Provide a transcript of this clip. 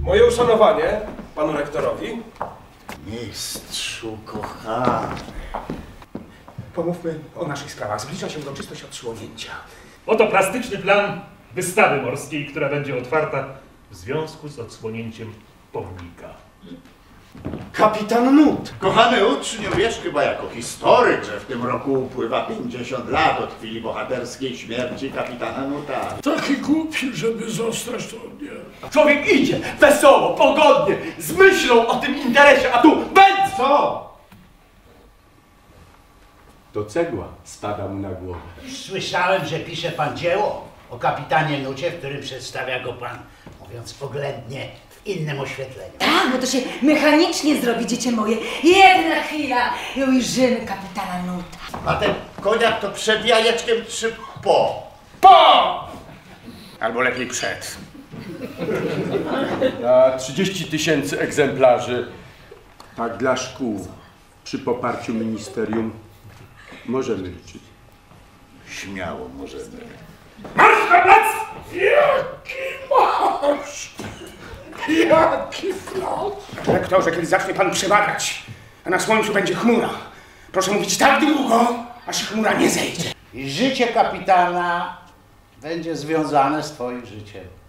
Moje uszanowanie panu rektorowi. Mistrzu kochany. Pomówmy o naszych sprawach. Zbliża się uroczystość odsłonięcia. Oto plastyczny plan wystawy morskiej, która będzie otwarta w związku z odsłonięciem pomnika. Kapitan Nut! Kochany uczniu, wiesz chyba jako historyk, że w tym roku upływa 50 lat od chwili bohaterskiej śmierci kapitana Nuta. Taki głupi, żeby zostać, to nie. Człowiek idzie wesoło, pogodnie, z myślą o tym interesie, a tu będzie! Co? To cegła spada mu na głowę. Słyszałem, że pisze pan dzieło o kapitanie Nucie, w którym przedstawia go pan, mówiąc oględnie, w innym oświetleniu. Tak, bo to się mechanicznie zrobi, dziecię moje. Jedna chwila i ujrzymy kapitana Nuta. A ten koniak to przed jajeczkiem czy po? Po! Albo lepiej przed. Na 30 000 egzemplarzy. Tak dla szkół. Przy poparciu ministerium możemy liczyć. Śmiało możemy. Marsz na plac! Jaki marsz! Jaki plac! Rektorze, kiedy zacznie pan przemawiać, a na słońcu będzie chmura, proszę mówić tak długo, aż chmura nie zejdzie. I życie kapitana będzie związane z twoim życiem.